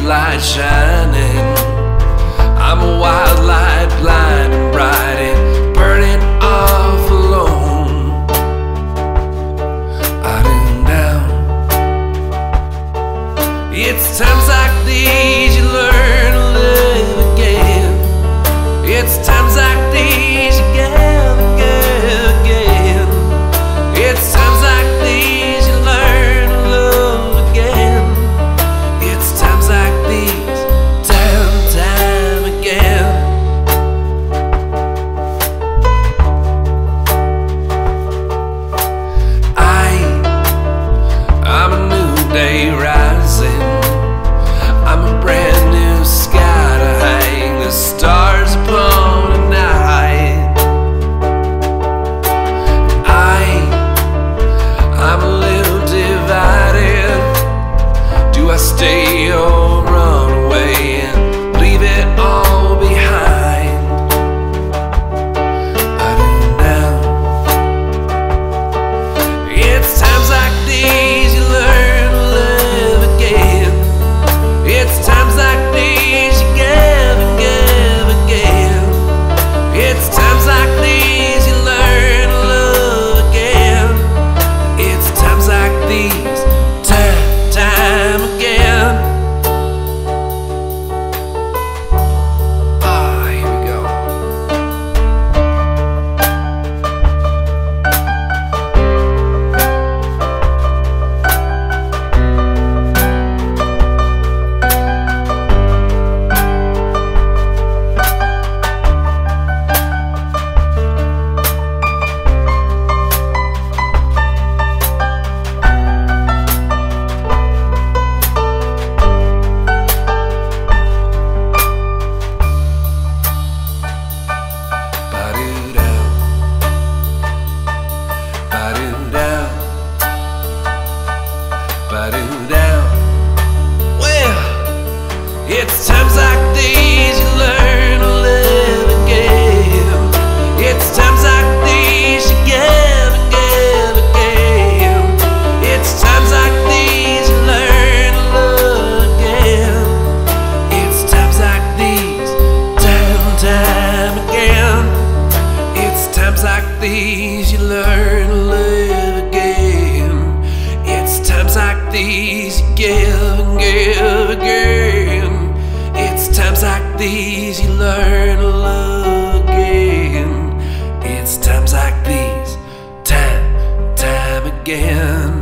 light shining. I'm a wild light, blind and bright and burning off alone. Out and down. It's times like these you learn to live again. It's times like these you give again. It's times like these you learn to love again. It's times like these, time and time again. I'm a new day rising. I'm a brand new sky to hang the stars upon a night. I'm a little divided. Do I stay or run away and leave it all behind? Out and down. It's times like these you learn to live again. It's times like these you give and give again. It's times like these you learn to love again. It's times like these, time again. Here we go. Well, it's times like these you learn to live again. It's times like these you give and give again. It's times like these you learn to love again. It's times like these, time and time again. It's times like these you learn to live again. It's times like these you give and give again. It's times like these you learn to love again. It's times like these, time again.